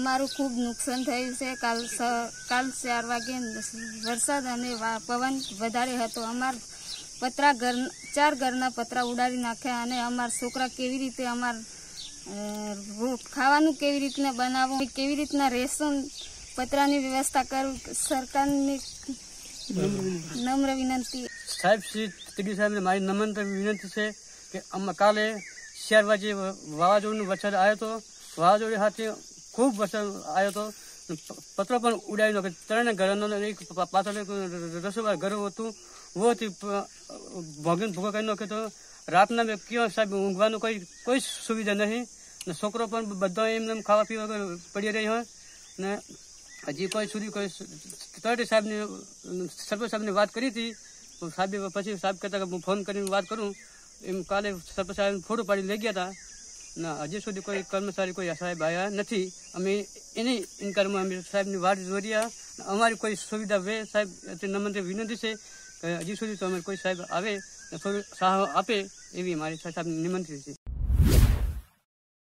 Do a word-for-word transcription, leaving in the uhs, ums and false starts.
અમારું ખૂબ નુકસાન થયું છે। કાલ કાલ ચાર વાગે વરસાદ અને પવન વધારે હતો। અમાર પતરા ઘર ચાર ઘરના પતરા ઉડાડી નાખ્યા અને અમાર છોકરા કેવી રીતે અમાર ખાવાનું કેવી રીતના બનાવવું, કેવી રીતના રહેશું, પતરાની વ્યવસ્થા કરવું, સરકારની નમ્ર વિનંતી। સાહેબ શ્રી ટીડી સાહેબને મારી નમ્ર વિનંતી છે કે અમે કાલે ચાર વાગે વાવાઝોડું વરસાદ આવ્યો હતો। વાવાઝોડી સાથે ખૂબ વરસાદ આવ્યો હતો, પતરો પણ ઉડાવી નાખ્યો। ત્રણે ઘરનો એક પાછળ રસોઈ ઘર હતું, વોથી ભોગીને ભૂગો કરી નાખ્યો હતો। રાતના મેં કયો સાહેબ ઊંઘવાનું કોઈ કોઈ સુવિધા નહીં ને છોકરો પણ બધા એમને ખાવા પીવા પડી રહ્યો ને હજી કોઈ સુધી કોઈ તળાટી સાહેબને સરપંચ સાહેબને વાત કરી હતી। સાહેબ પછી સાહેબ કહેતા કે હું ફોન કરીને વાત કરું, એમ કાલે સરપંચ સાહેબ ફોટો પાડી લઈ ગયા હતા ના હજી સુધી કોઈ કર્મચારી કોઈ સાહેબ આવ્યા નથી। અમે એની ઇન્કારમાં અમે સાહેબની વાત જોઈ રહ્યા। અમારી કોઈ સુવિધા વે સાહેબ નમ્ર વિનંતી છે કે હજી સુધી તો અમે કોઈ સાહેબ આવે થોડું સાહ આપે એવી મારી સાહેબની વિનંતી છે।